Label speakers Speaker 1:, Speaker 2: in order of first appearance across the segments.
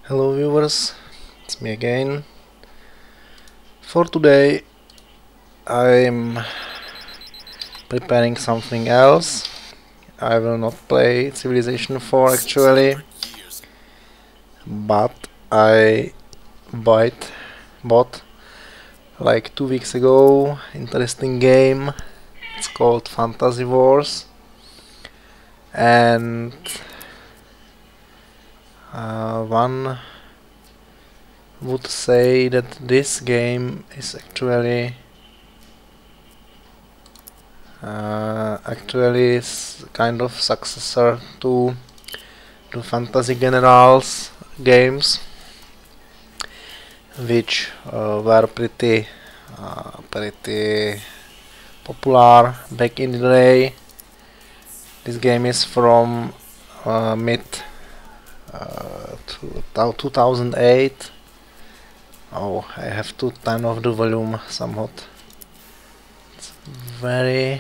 Speaker 1: Hello viewers, it's me again. For today I'm preparing something else. I will not play Civilization 4 actually, but I bought like 2 weeks ago interesting game. It's called Fantasy Wars, and one would say that this game is actually is kind of successor to the Fantasy Generals games, which were pretty popular back in the day. This game is from mid 2008. Oh, I have to turn off the volume somewhat. It's very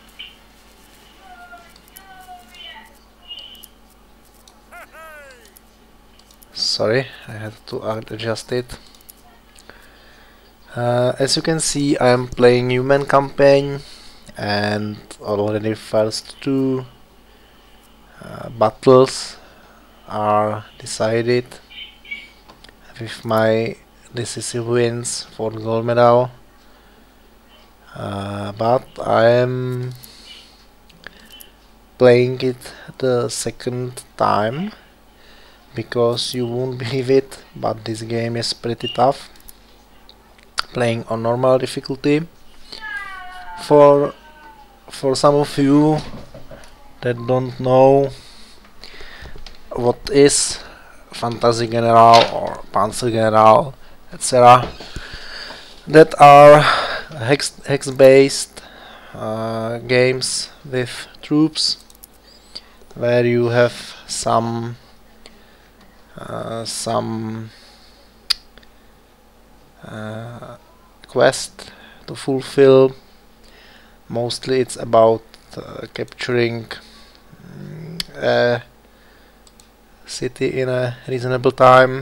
Speaker 1: sorry, I had to adjust it. As you can see, I am playing human campaign, and already first two battles are decided with my decisive wins for the gold medal. But I am playing it the second time because you won't believe it, but this game is pretty tough. Playing on normal difficulty. For some of you that don't know what is Fantasy General or Panzer General, etc., that are hex based games with troops where you have some quest to fulfill. Mostly it's about capturing a city in a reasonable time.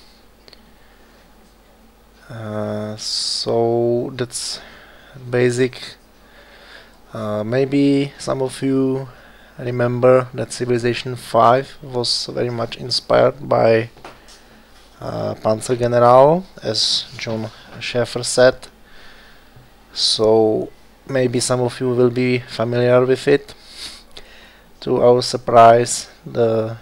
Speaker 1: So that's basic. Maybe some of you remember that Civilization 5 was very much inspired by Panzer General, as John Schaefer said. So maybe some of you will be familiar with it. To our surprise, the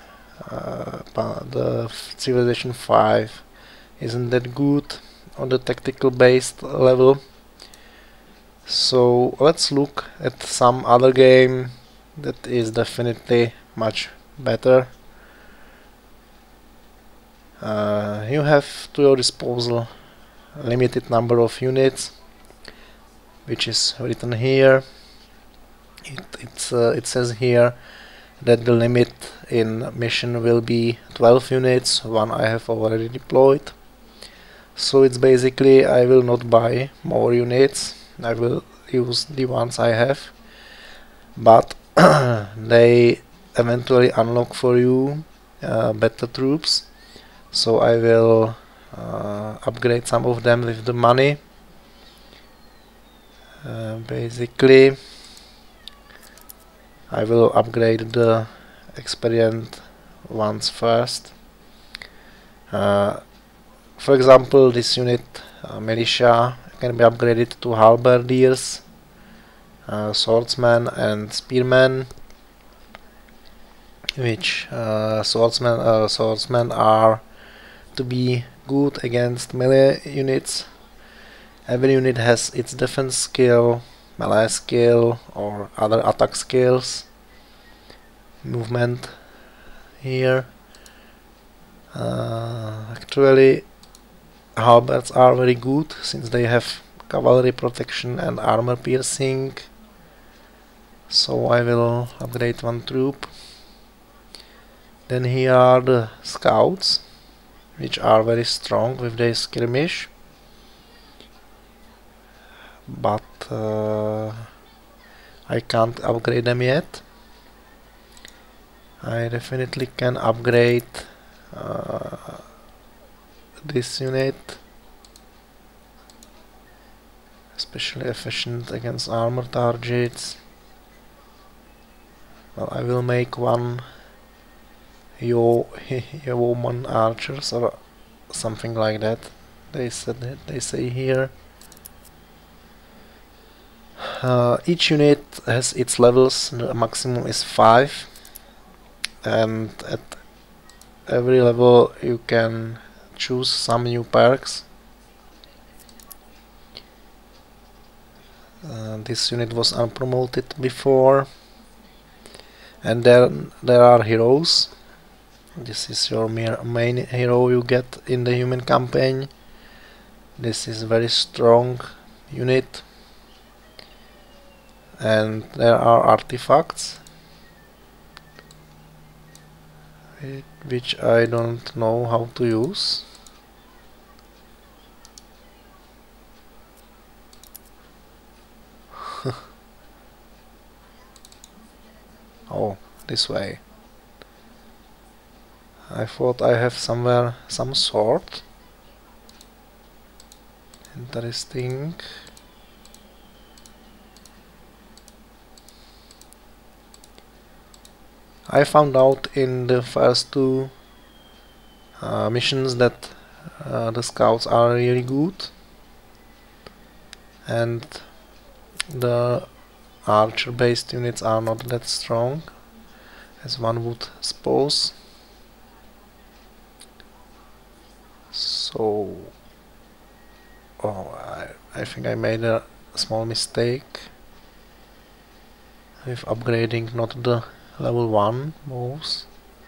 Speaker 1: Civilization 5 isn't that good on the tactical based level. So let's look at some other game that is definitely much better. You have to your disposal a limited number of units, which is written here. It says here that the limit in mission will be 12 units. One I have already deployed. So it's basically I will not buy more units. I will use the ones I have, but they eventually unlock for you better troops. So I will upgrade some of them with the money. Basically, I will upgrade the experienced ones first. For example, this unit, militia, can be upgraded to halberdiers, swordsmen and spearmen, which swordsmen are to be good against melee units. Every unit has its defense skill, melee skill, or other attack skills. Movement here. Actually, halberds are very good since they have cavalry protection and armor piercing. So I will upgrade one troop. Then here are the scouts, which are very strong with their skirmish. But I can't upgrade them yet. I definitely can upgrade this unit, especially efficient against armor targets. Well, I will make one yeoman archers or something like that. They say here. Each unit has its levels. The maximum is 5, and at every level you can choose some new perks. This unit was unpromoted before, and then there are heroes. This is your main hero you get in the human campaign. This is very strong unit, and there are artifacts which I don't know how to use. Oh, this way. I thought I have somewhere some sword. Interesting. I found out in the first two missions that the scouts are really good, and the archer based units are not that strong as one would suppose. So I think I made a small mistake with upgrading not the level 1 moves.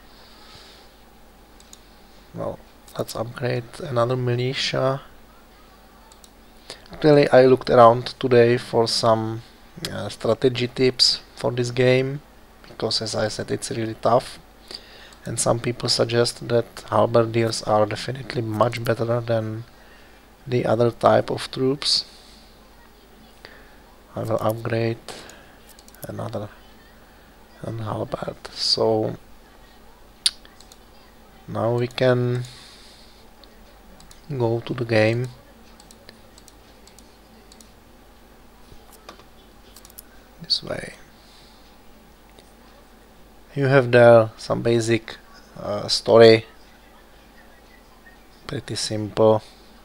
Speaker 1: Well, let's upgrade another militia. Actually, I looked around today for some strategy tips for this game, because as I said, it's really tough, and some people suggest that halberdiers are definitely much better than the other type of troops. I will upgrade another halberd. So now we can go to the game. This way. You have there some basic story, pretty simple.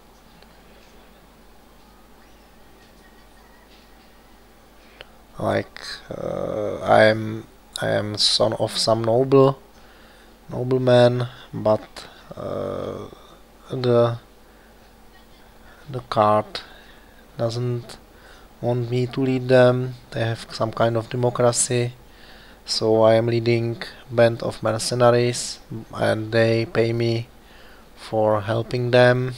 Speaker 1: Like I am son of some nobleman, but the card doesn't want me to lead them. They have some kind of democracy, so I am leading band of mercenaries, and they pay me for helping them.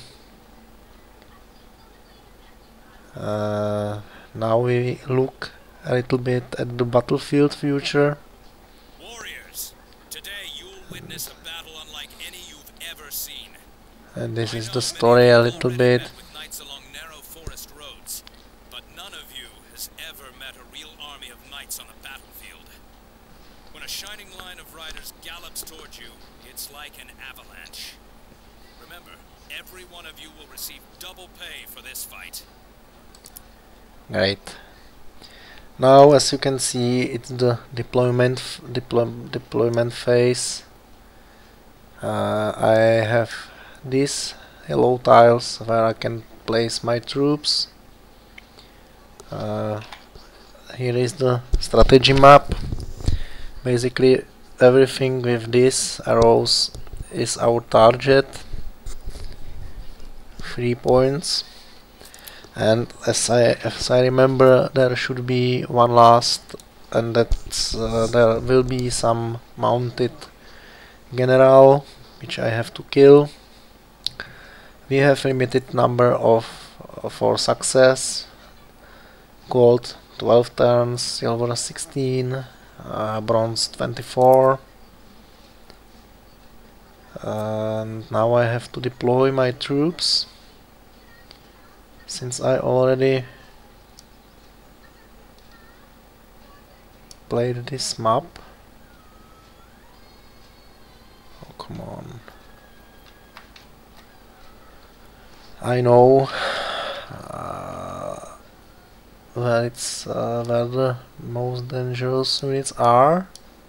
Speaker 1: Now we look a little bit at the battlefield future.
Speaker 2: Warriors, today you will witness a battle unlike any you've ever seen.
Speaker 1: And this is the story a little bit.
Speaker 2: With knights along narrow forest roads, but none of you has ever met a real army of knights on the battlefield. When a shining line of riders gallops towards you, it's like an avalanche. Remember, every one of you will receive double pay for this fight.
Speaker 1: Great. Now, as you can see, it's the deployment phase. I have these yellow tiles where I can place my troops. Here is the strategy map. Basically, everything with these arrows is our target. 3 points. And as I remember, there should be one last, and that's there will be some mounted general which I have to kill. We have limited number of for success: gold 12 turns, silver 16, bronze 24. And now I have to deploy my troops. Since I already played this map. Oh, come on. I know where the most dangerous units are.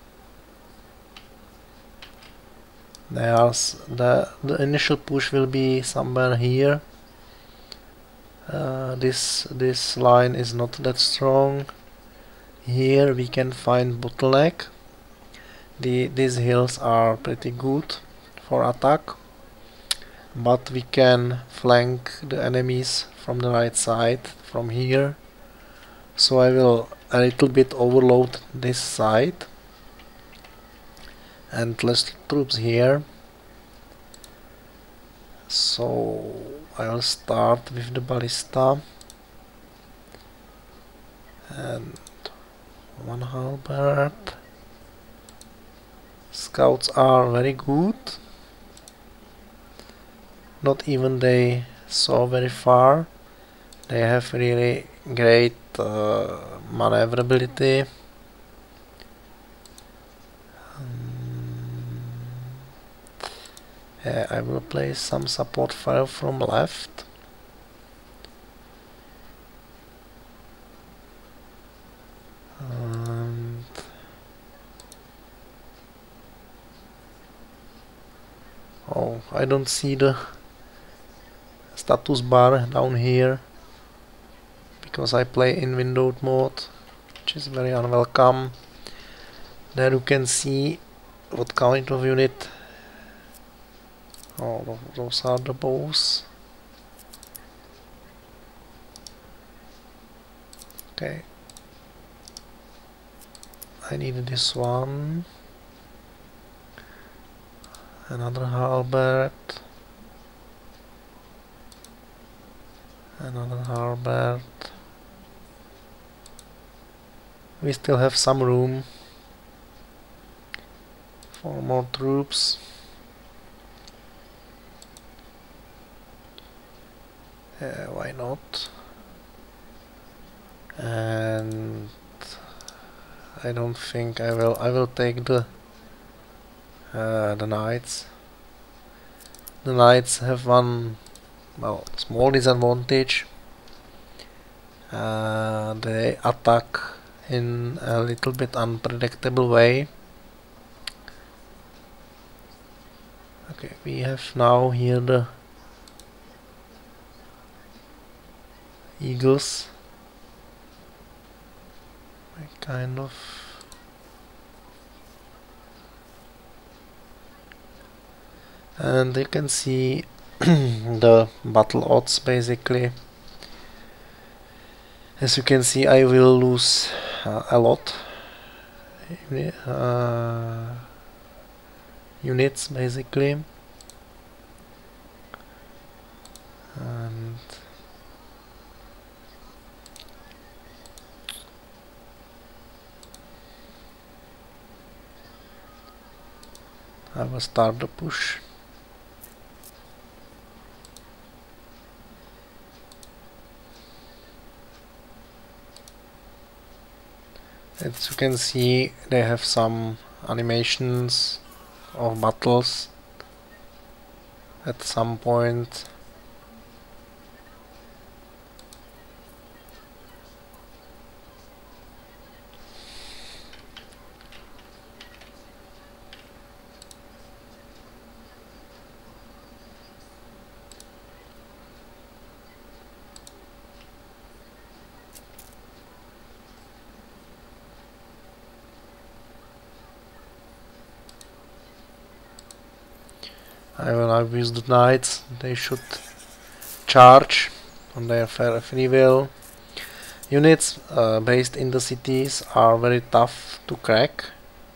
Speaker 1: The initial push will be somewhere here. This line is not that strong. Here we can find bottleneck. These hills are pretty good for attack, but we can flank the enemies from the right side from here. So I will a little bit overload this side and less troops here. So I will start with the ballista and one halberd. Scouts are very good. Not even they saw very far. They have really great maneuverability. I will place some support fire from left. And oh, I don't see the status bar down here because I play in windowed mode, which is very unwelcome. There you can see what kind of unit. Oh, those are the bows. Okay. I need this one. Another halberd. Another halberd. We still have some room for more troops. Why not? And I don't think I will take the knights. The knights have one, well, small disadvantage. They attack in a little bit unpredictable way. Okay, we have now here the eagles. Kind of. And you can see the battle odds basically. As you can see, I will lose a lot units basically, and I will start the push. As you can see, they have some animations of battles at some point. I will now use the knights. They should charge on their free will. Units based in the cities are very tough to crack.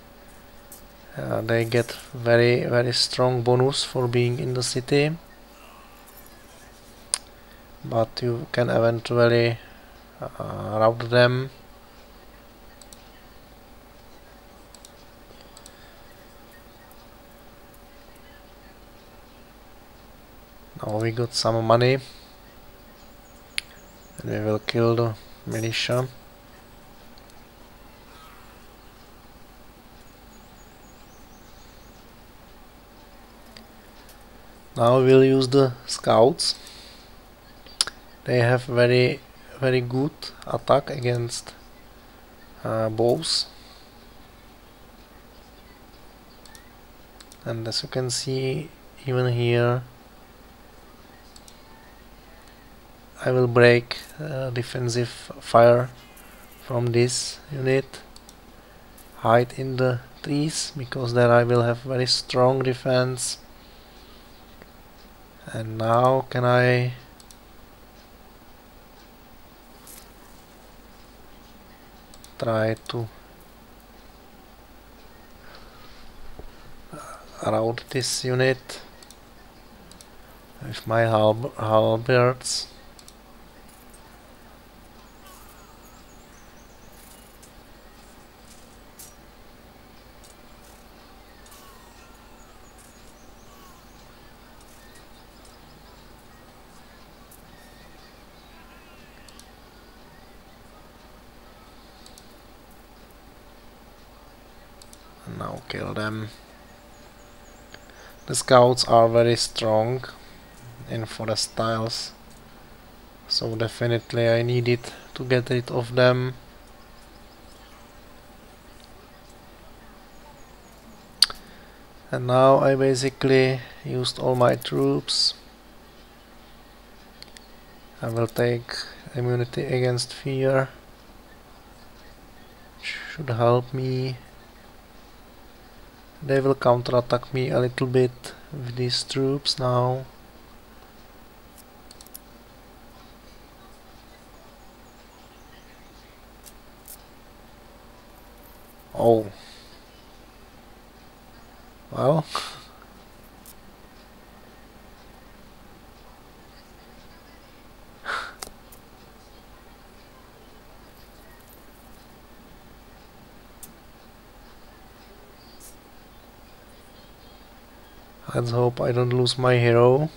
Speaker 1: They get very strong bonus for being in the city, but you can eventually rout them. Now we got some money and we will kill the militia. Now we'll use the scouts. They have very good attack against bows. And as you can see, even here I will break defensive fire from this unit, hide in the trees, because there I will have very strong defense. And now can I try to rout this unit with my halberds. And now kill them. The scouts are very strong in forest tiles, so definitely I needed to get rid of them. And now I basically used all my troops. I will take immunity against fear, which should help me. They will counterattack me a little bit with these troops now. Oh. Well. Let's hope I don't lose my hero.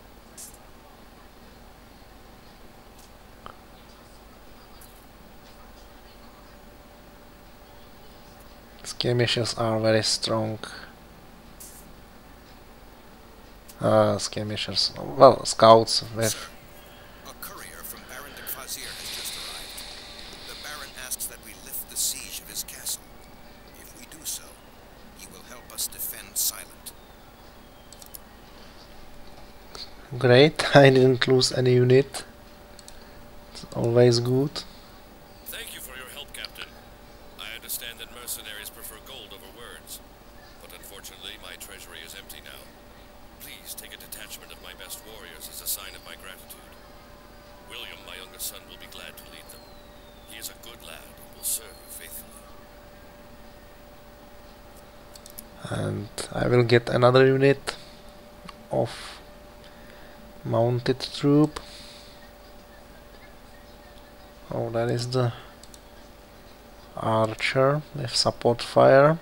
Speaker 1: Skirmishers are very strong. Skirmishers. Well, scouts with.
Speaker 2: Sir, a courier from Baron de Croisier has just arrived. The Baron asks that we lift the siege of his castle. If we do so, he will help us defend Silent.
Speaker 1: Great, I didn't lose any unit. It's always good.
Speaker 2: Thank you for your help, Captain. I understand that mercenaries prefer gold over words, but unfortunately my treasury is empty now. Please take a detachment of my best warriors as a sign of my gratitude. William, my youngest son, will be glad to lead them. He is a good lad and will serve you faithfully.
Speaker 1: And I will get another unit of mounted troop. Oh, that is the archer with support fire.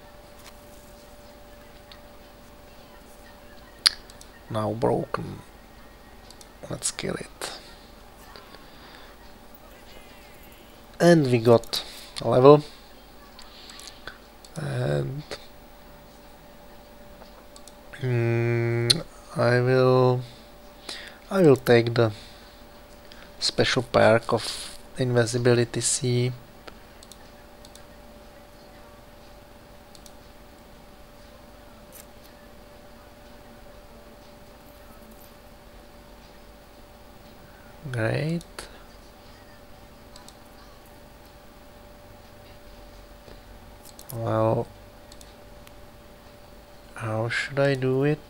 Speaker 1: Now broken. Let's kill it. And we got a level. And I will take the special perk of Invisibility C. Great. Well, how should I do it?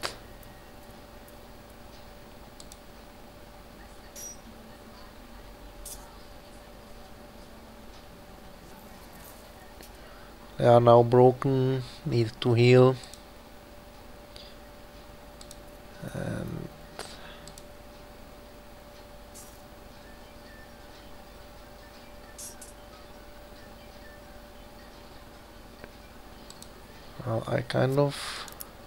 Speaker 1: They are now broken, need to heal. And well, I kind of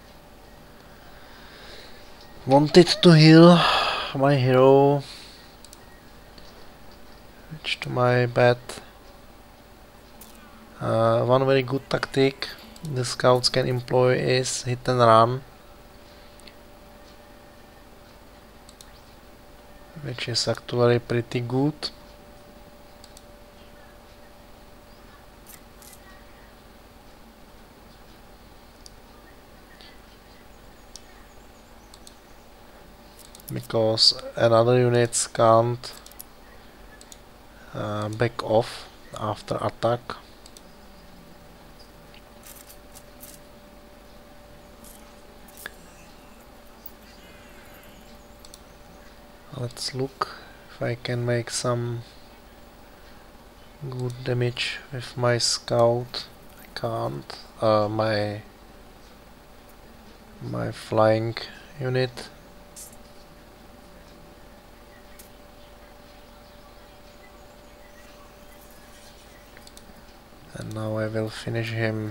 Speaker 1: wanted to heal my hero, which to my bad. One very good tactic the scouts can employ is hit and run. which is actually pretty good. Because another units can't back off after attack. Let's look if I can make some good damage with my scout. I can't. My flying unit. And now I will finish him.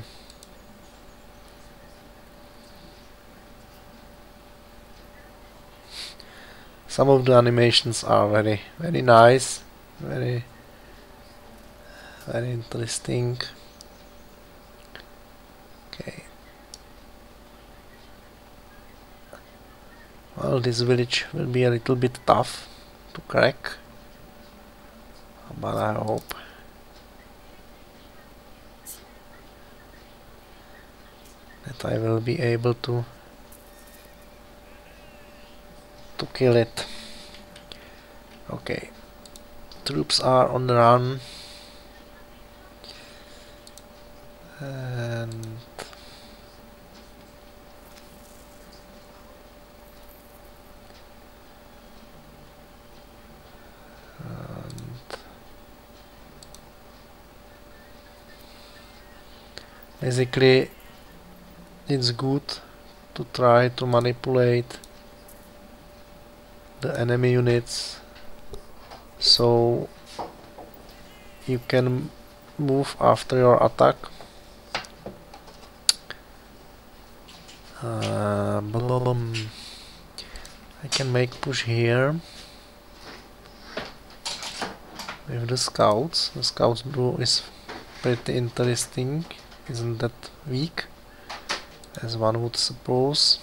Speaker 1: Some of the animations are very nice, very interesting. Okay. Well, this village will be a little bit tough to crack, but I hope that I will be able to kill it. Okay, troops are on the run, and basically it's good to try to manipulate the enemy units so you can move after your attack. I can make push here with the scouts. The scouts brew is pretty interesting, isn't that weak as one would suppose.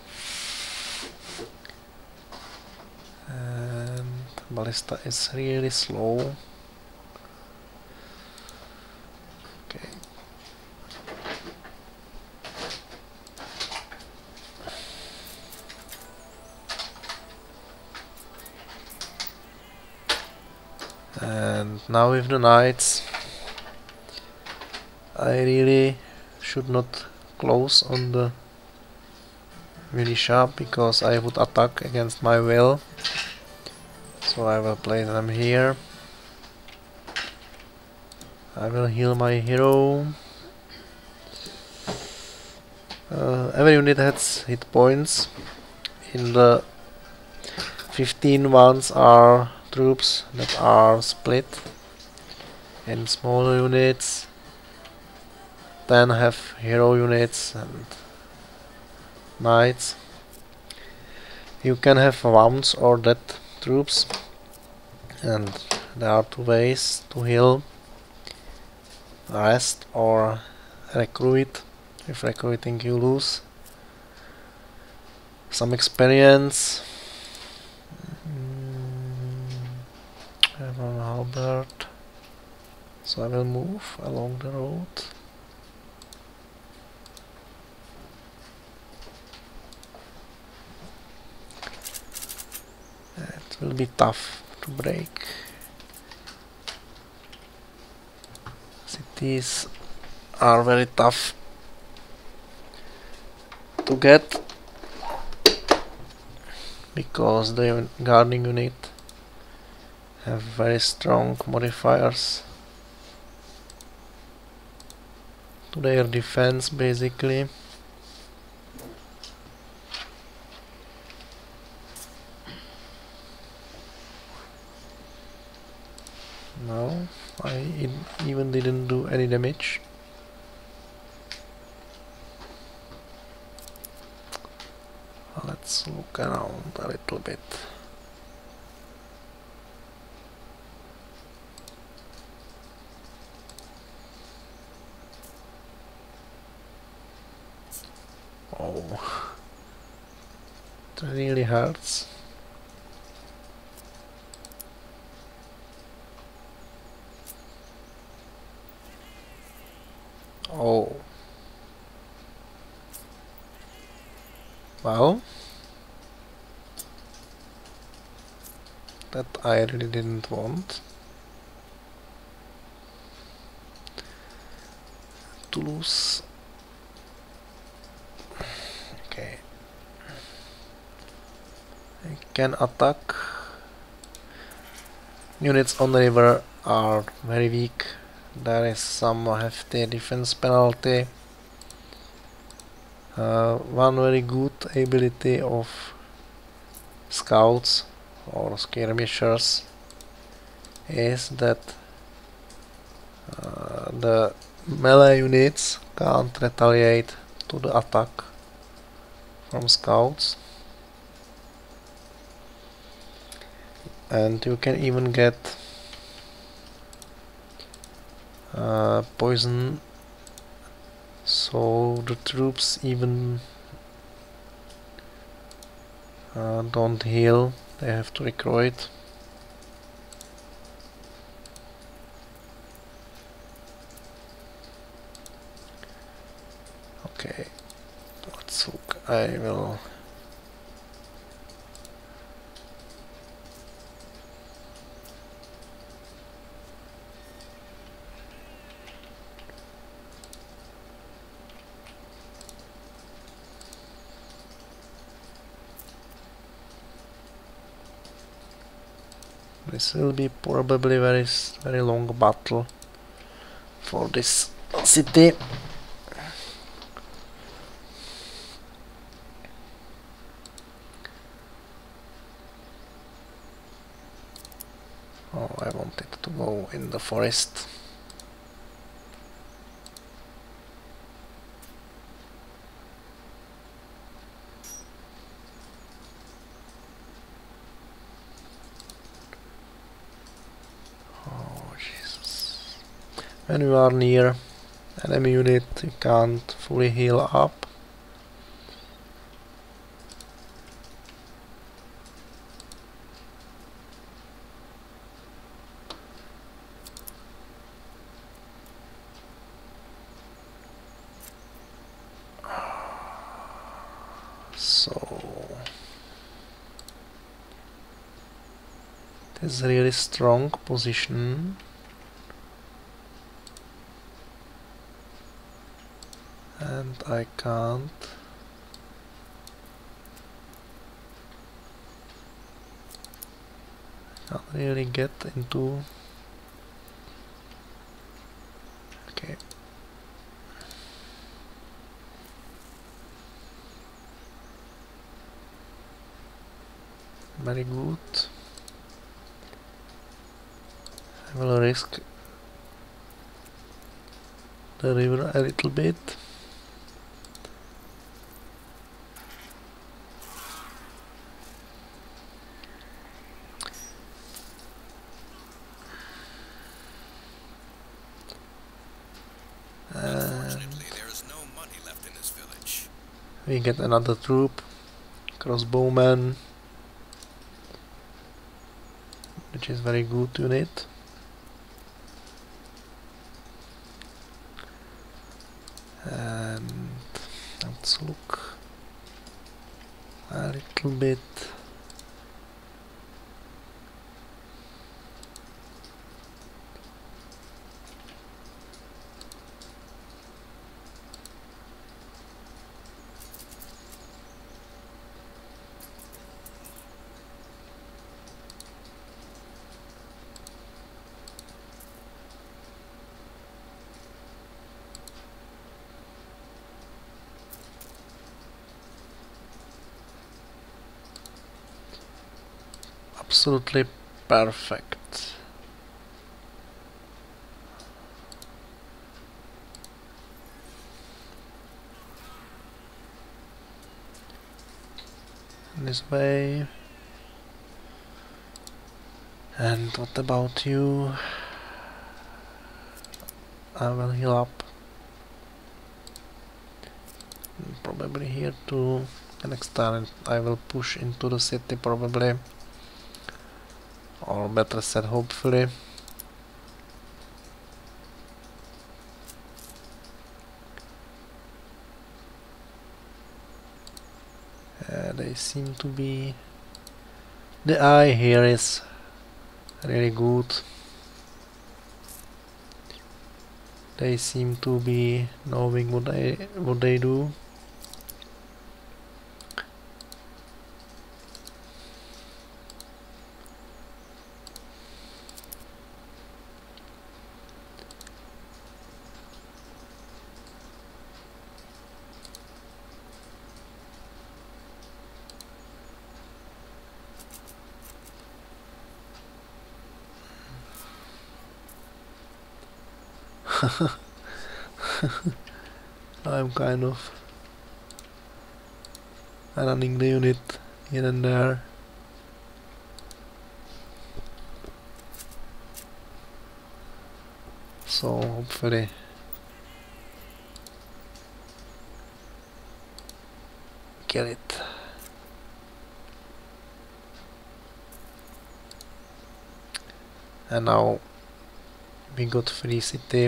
Speaker 1: And ballista is really slow. Okay. And now with the knights, I really should not close on the militia because I would attack against my will. So I will place them here. I will heal my hero. Every unit has hit points. In the 15 ones are troops that are split in smaller units. 10 have hero units and knights. You can have wounds or dead troops, and there are two ways to heal: rest or recruit. If recruiting you lose some experience. I have an halberd, so I will move along the road. It will be tough to break. Cities are very tough to get because the guarding unit have very strong modifiers to their defense basically. No, I even didn't do any damage. Let's look around a little bit. Oh, it really hurts. Oh. Well, that I really didn't want. Toulouse. Okay. I can attack. Units on the river are very weak. There is some hefty defense penalty. One very good ability of scouts or skirmishers is that the melee units can't retaliate to the attack from scouts, and you can even get poison, so the troops even don't heal, they have to recruit. Okay, let's look. I will this will be probably very long battle for this city. Oh, I wanted to go in the forest. Oh, Jesus. When you are near enemy unit, you can't fully heal up. So it is a really strong position, and I can't really get into. Okay. Very good. I will risk the river a little bit.
Speaker 2: Unfortunately, there is no money left in this village.
Speaker 1: We get another troop, crossbowman, which is very good unit. And let's look a little bit. Absolutely perfect. This way. And what about you? I will heal up. Probably here too. The next time I will push into the city probably. Or better said, hopefully. They seem to be... The eye here is really good. They seem to be knowing what they do. I'm kind of running the unit here and there. So hopefully get it. And now we got free city.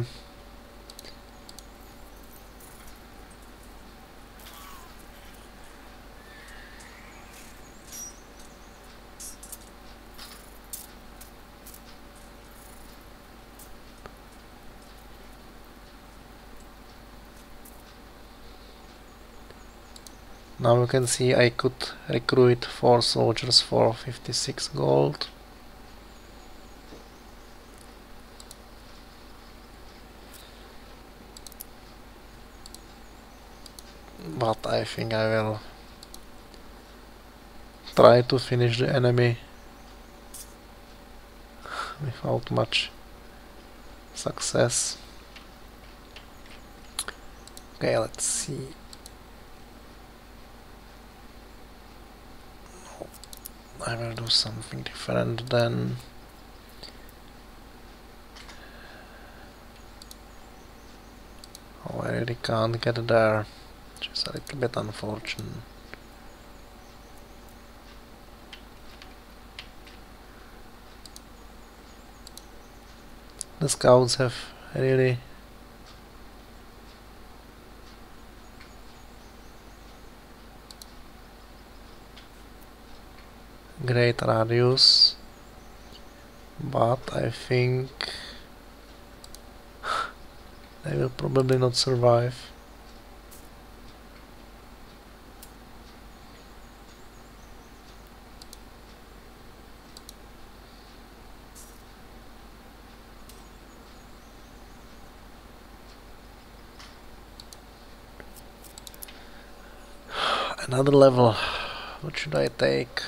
Speaker 1: Now you can see I could recruit 4 soldiers for 56 gold. But I think I will try to finish the enemy without much success. Okay, let's see. I will do something different then. Oh, I really can't get there, which is a little bit unfortunate. The scouts have really great radius, but I think they will probably not survive. Another level. What should I take?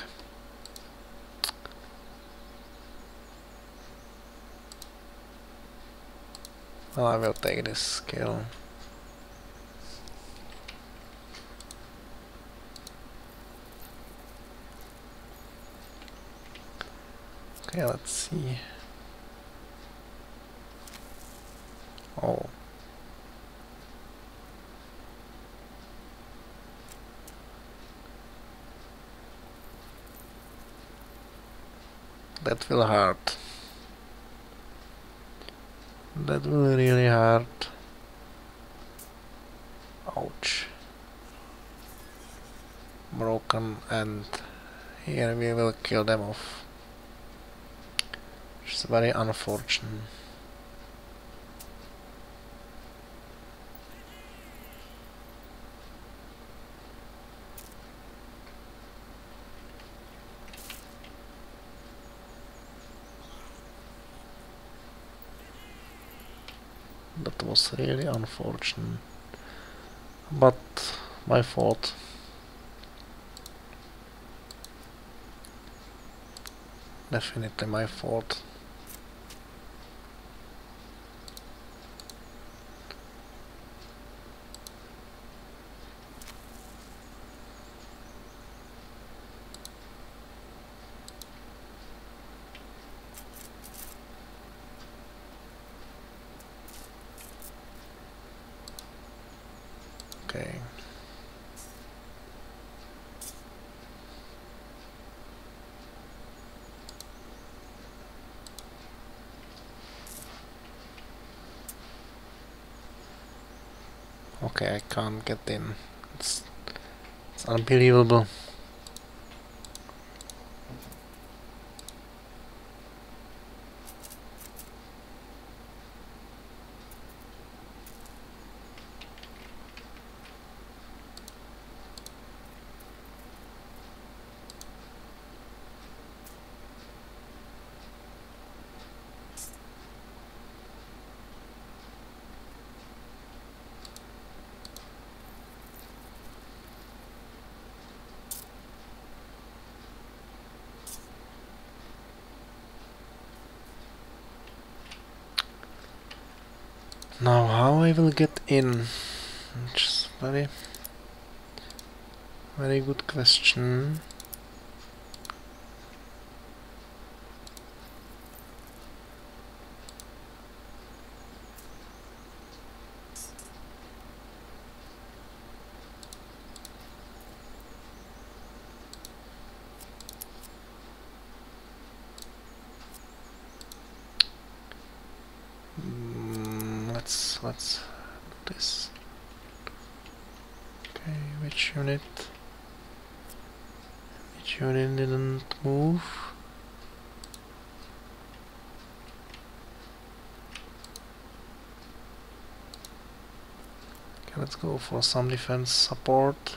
Speaker 1: Well, I will take this skill. Okay, let's see. Oh. That will hurt. That will really hurt. Ouch. Broken, and here we will kill them off. Which is very unfortunate. That was really unfortunate, but my fault. Definitely my fault. Okay. Okay, I can't get in. It's unbelievable. Now how I will get in? Which is very good question. Let's do this. Okay, which unit didn't move? Okay, let's go for some defense support.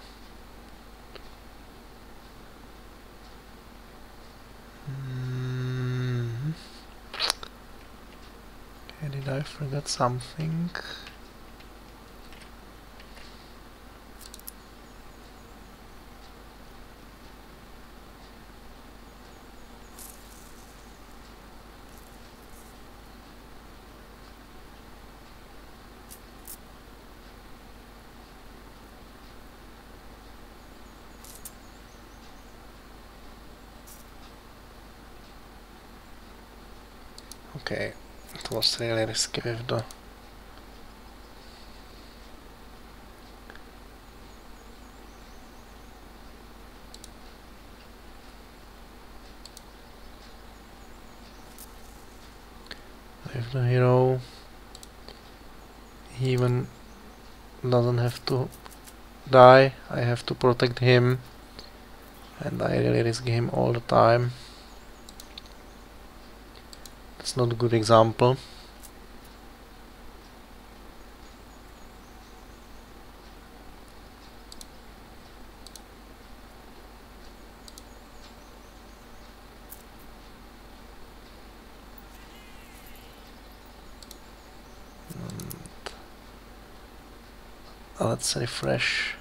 Speaker 1: Okay, did I forget something? Okay, it was really risky with the hero. He even doesn't have to die. I have to protect him, and I really risk him all the time. That's not a good example. Let's refresh.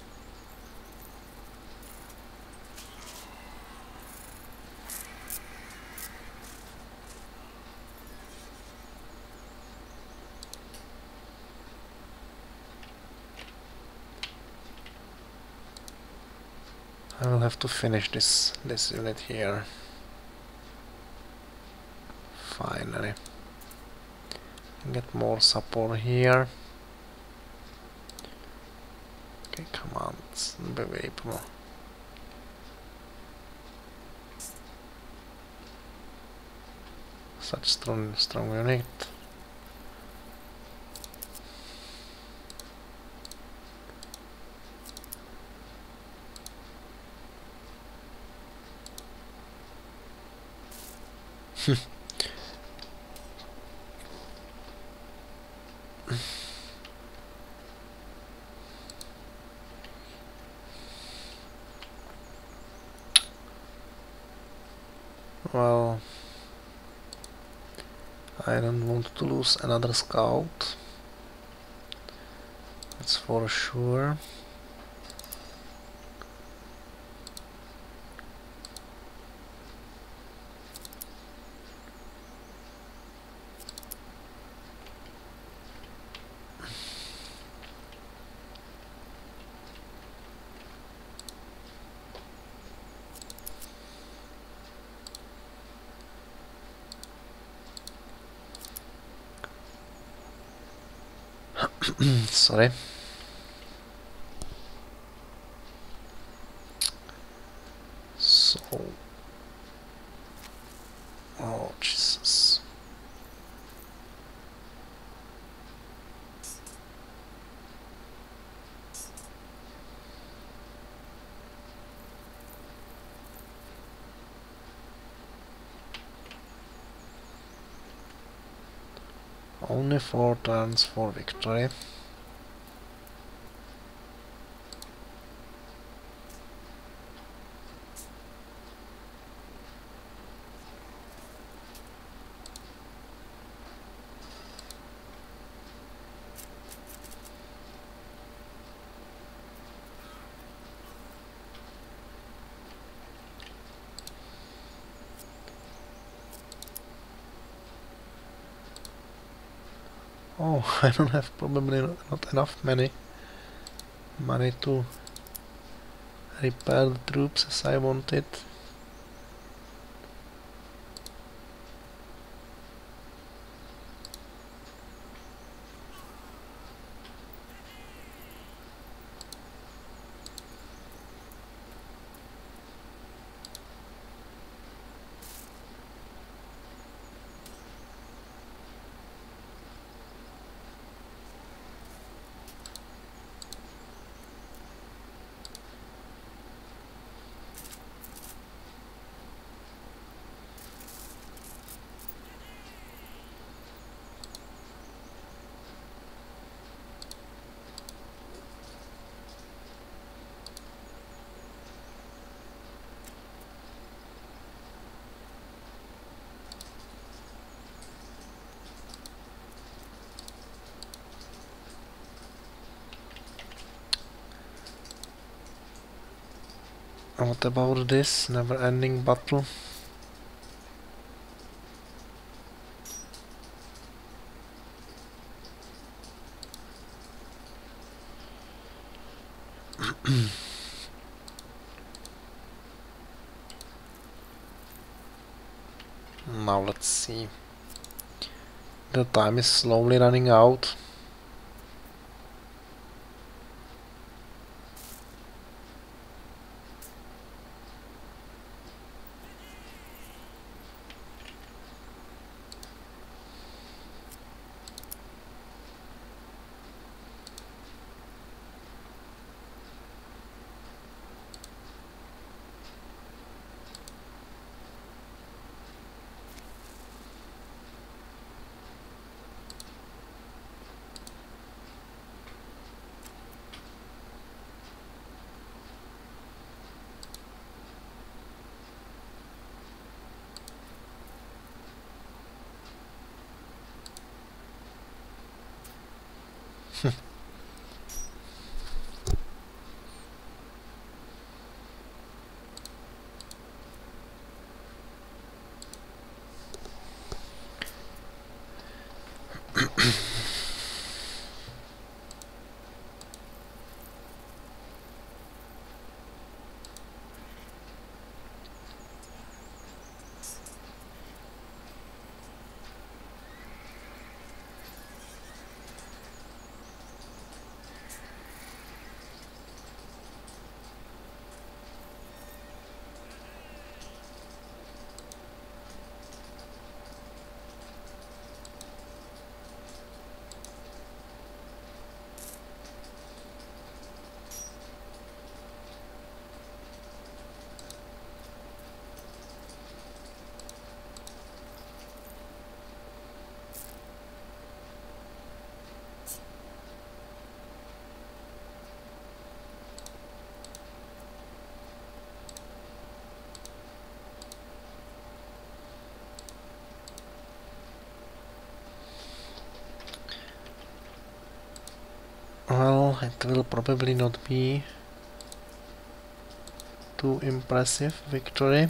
Speaker 1: I will have to finish this unit here. Finally. Get more support here. Okay, come on, it's unbelievable. Such strong unit. Well, I don't want to lose another scout. That's for sure. Sorry. So, oh Jesus. Only 4 turns for victory. Oh, I don't have probably not enough money to repair the troops as I wanted. What about this never-ending battle? Now let's see. The time is slowly running out. Well, it will probably not be too impressive victory.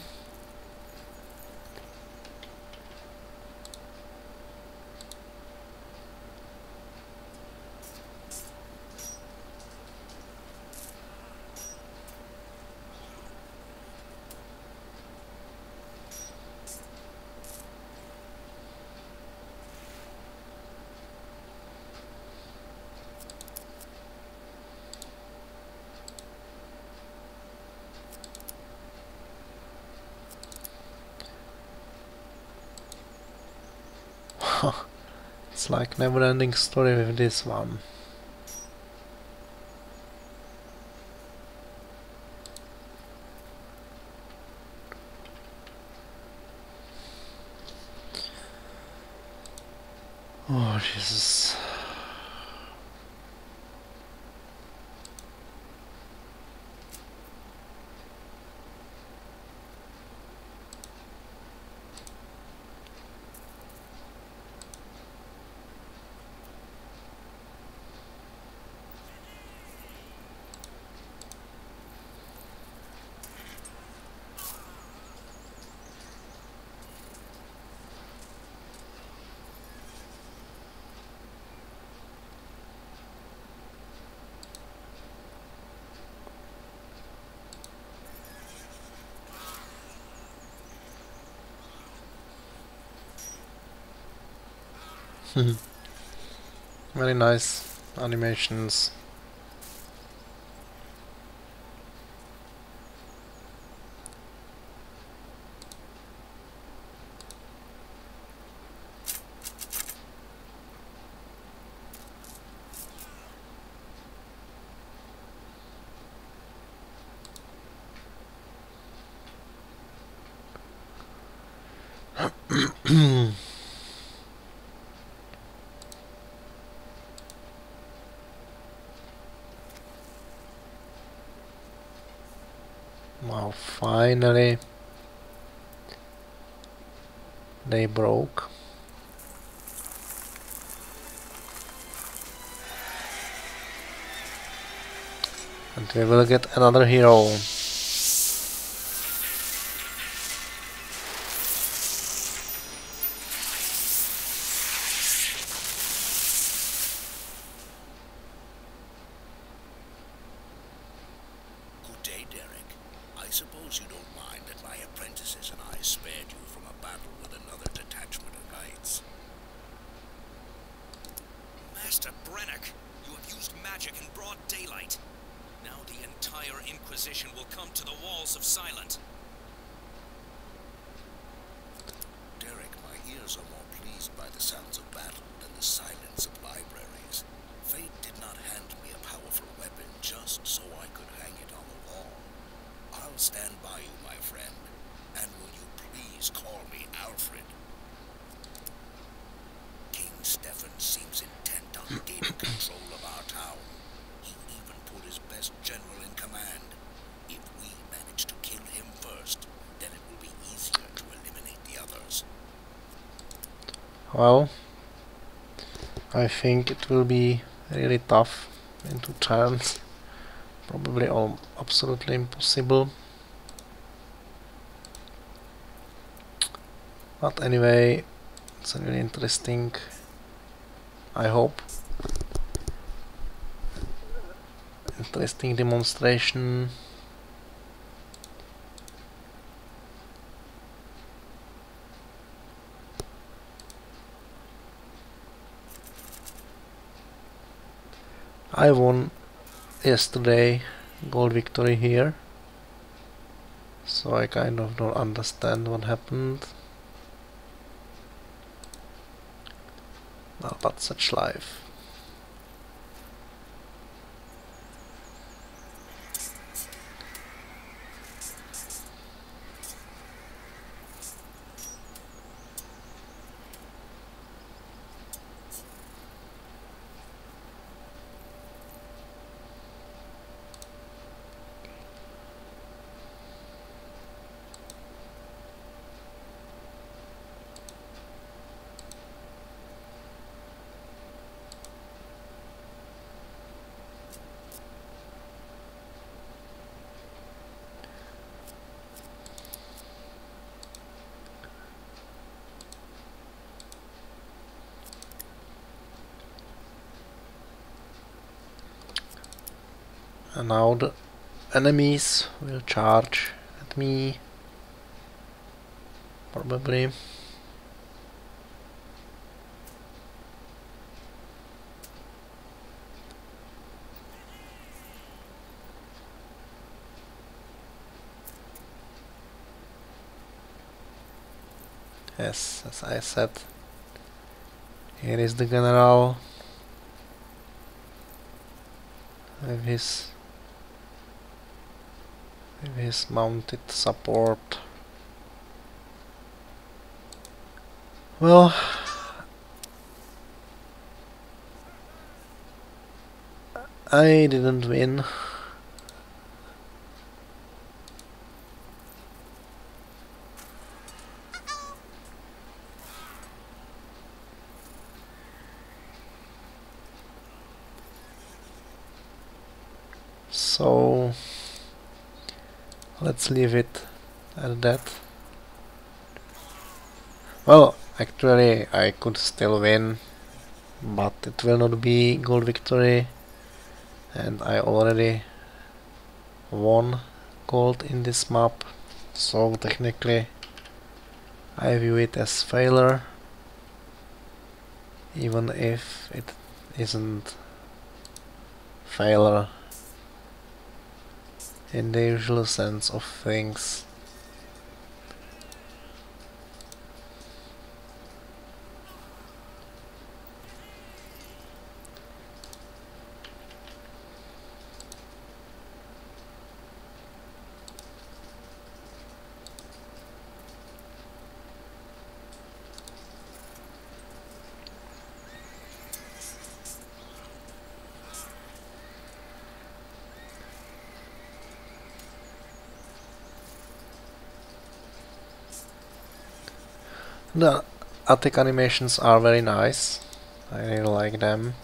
Speaker 1: It's like never-ending story with this one. Oh, Jesus. Very nice animations. Wow, finally they broke. And we will get another hero.
Speaker 3: Good day, Derek. I suppose you don't mind that my apprentices and I spared you from a battle with another detachment of knights.
Speaker 2: Master Brennick, you have used magic in broad daylight. Now the entire Inquisition will come to the walls of Silent.
Speaker 3: Derek, my ears are more pleased by the sounds of battle than the silence of libraries. Fate did not hand me a powerful weapon just so I could hang it on the wall. I'll stand by you, my friend. And will you please call me Alfred? King Stefan seems intent on gaining control of our town. He even put his best general in command. If we manage to kill him first, then it will be easier to eliminate the others.
Speaker 1: Well, I think it will be really tough in 2 turns. Probably all absolutely impossible. But anyway, it's a really interesting, I hope, interesting demonstration. I won yesterday gold victory here, so I kind of don't understand what happened. Well, but such life. And now the enemies will charge at me, probably. Yes, as I said, here is the general with his mounted support. Well, I didn't win. So let's leave it at that. Well, actually I could still win, but it will not be gold victory, and I already won gold in this map, so technically I view it as failure. even if it isn't failure in the usual sense of things. The attic animations are very nice. I really like them.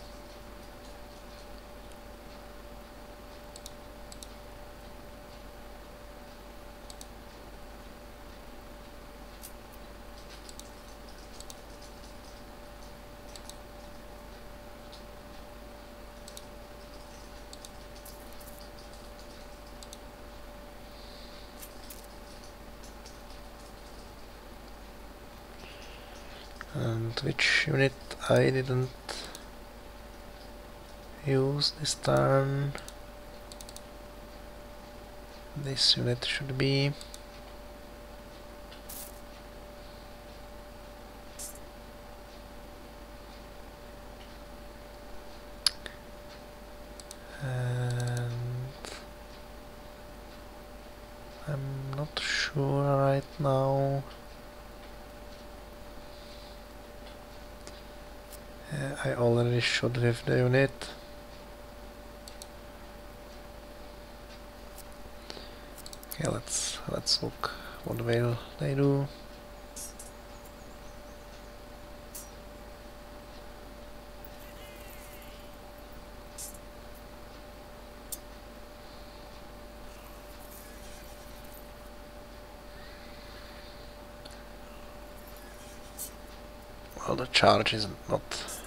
Speaker 1: And which unit I didn't use this turn? This unit should be. And I'm not sure right now. I already shot with the unit. Okay, let's look what will they do. Well, the charge is not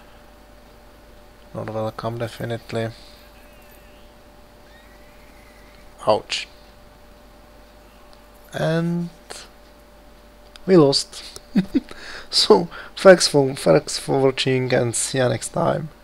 Speaker 1: welcome, definitely. Ouch. And we lost. So thanks for watching and see you next time.